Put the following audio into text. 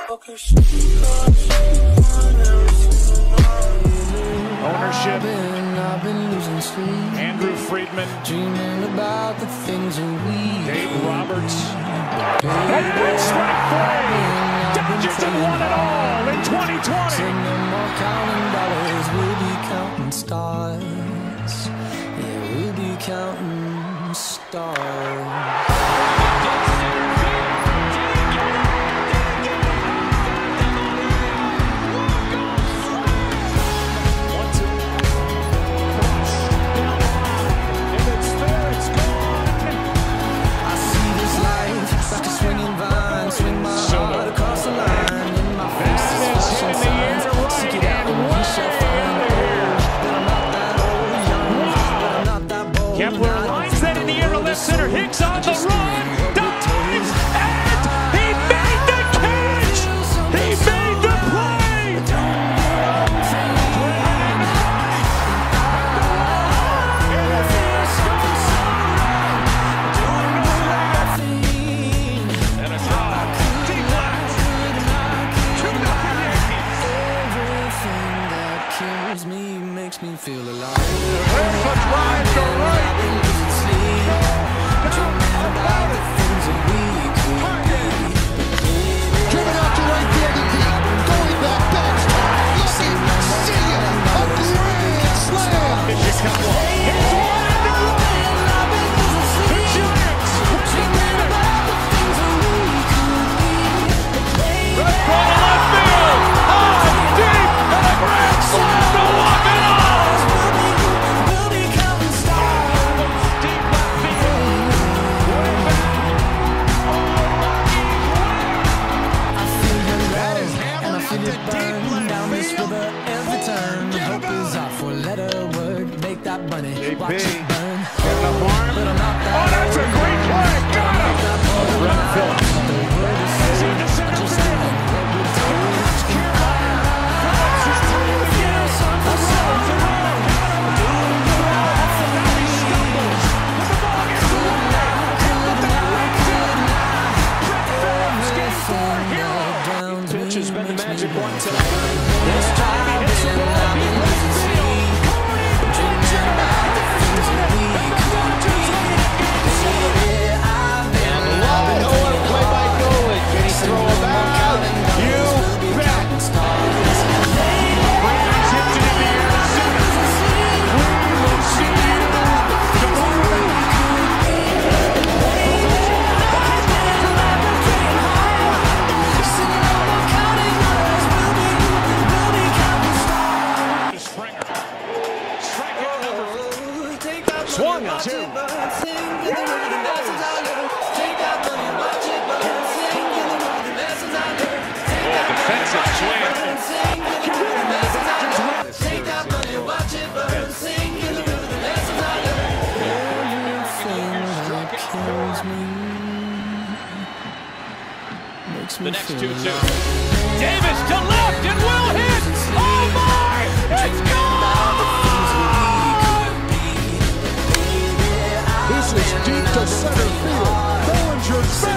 Ownership. I've been losing sleep. Andrew Friedman. Dreaming about the things that we Dave Roberts. And strike three. Dodgers have won it all in 2020. No more counting dollars, we'll be counting stars. Yeah, we'll be counting stars. Kepler lines that in the air to left center. Hicks on the run, dives, and he made the catch! He made the play! And a drive, deep left, 2-0 Yankees. Everything that kills me makes me feel alive. There's a drive to right. JP in the barn. Oh, that's a great play. Got him. Brett Phillips. Is he the center field? Phillips is taking the field. Throws the run. Now he stumbles. With the ball gets away. But that wins it. Brett Phillips, game 4 hero. Pitch has been the magic one tonight. This time he hits the ball. He left field. Swung on 2. Defensive swing. The next 2-2. Davis to left and will hit. Oh my! It's gone! This is deep to center field. Bellinger.